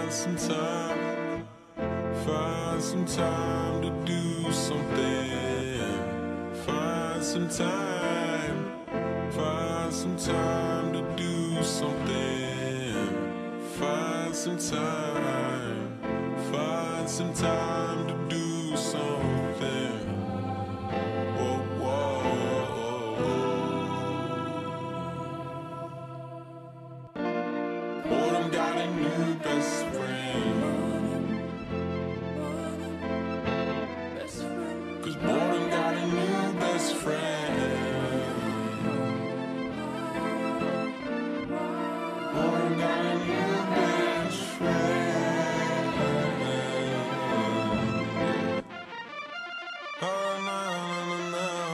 Find some time to do something. Find some time to do something. Find some time to do something. Whoa, whoa. Boredom got a new best friend. Boredom got a new best friend. Boredom got a new best friend. Oh, no,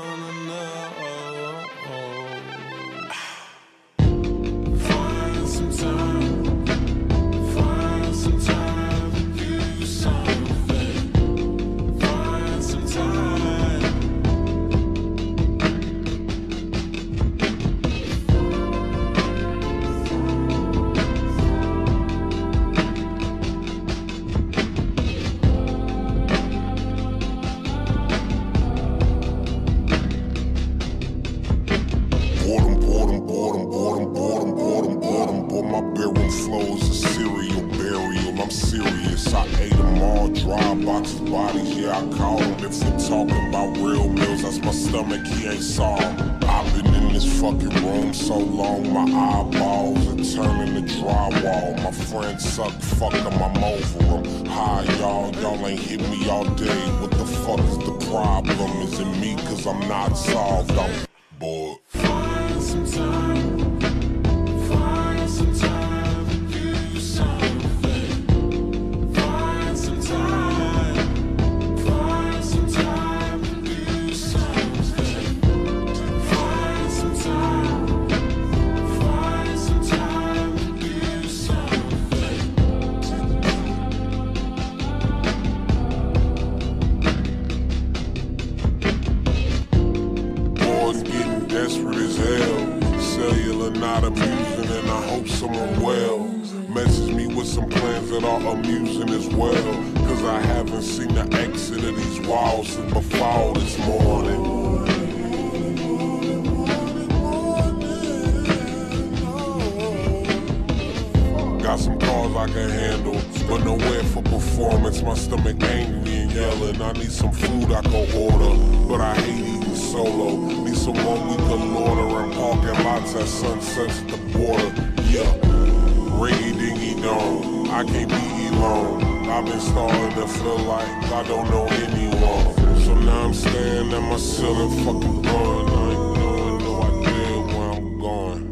no, no, no. Find some time to do something. Find some time. Boy, my bedroom flows a cereal burial. I'm serious. I ate them all, dry boxes, bodies, yeah, I call them. If we're talking about real meals, that's my stomach, he ain't saw 'em. I've been in this fucking room so long, my eyeballs are turning to drywall. My friends suck, fuck them, I'm over them. Hi, y'all ain't hit me all day. What the fuck is the problem? Is it me, cause I'm not solved? I'm bored. Find some time. Desperate as hell, cellular not amusing, and I hope someone well message me with some plans that are amusing as well. Cause I haven't seen the exit of these walls since before this morning. Got some cars I can handle, but nowhere for performance. My stomach angry and yelling. I need some food I can order, but I hate eating solo. Need someone we can order and parking lots at sunsets at the border. Yeah, ringy dingy dong. I can't be alone. I've been starting to feel like I don't know anyone. So now I'm staring at my ceiling, fucking blowing. I ain't knowing no idea where I'm going.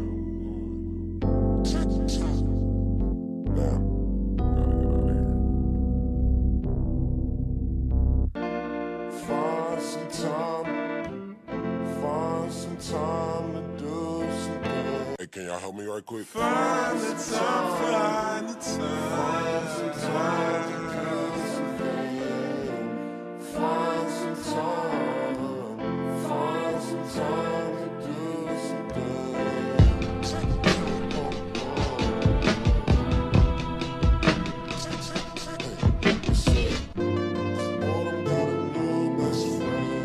Time to do some good. Hey, can y'all help me right quick? Find the time, find the time. Find some time to do some good. Find some time. Find some time to do some good. Boredom got a new best friend.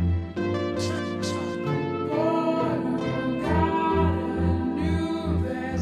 Boredom got a new best friend.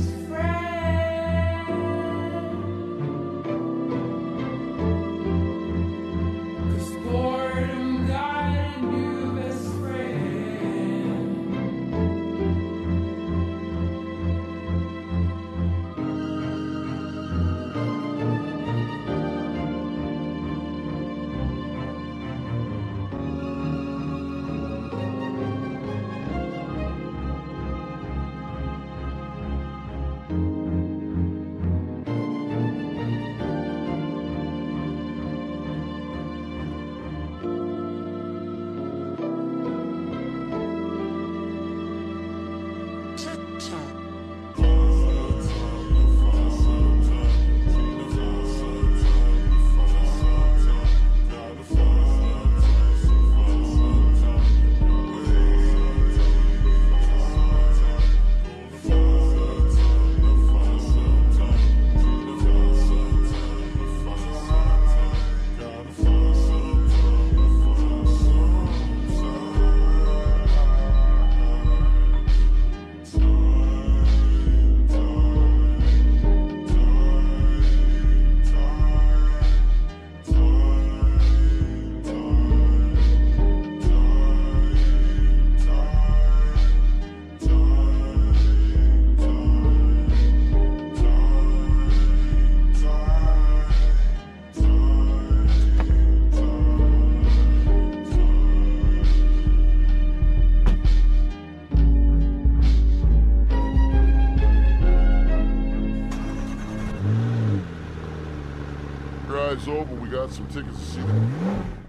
night's over. We got some tickets to see them.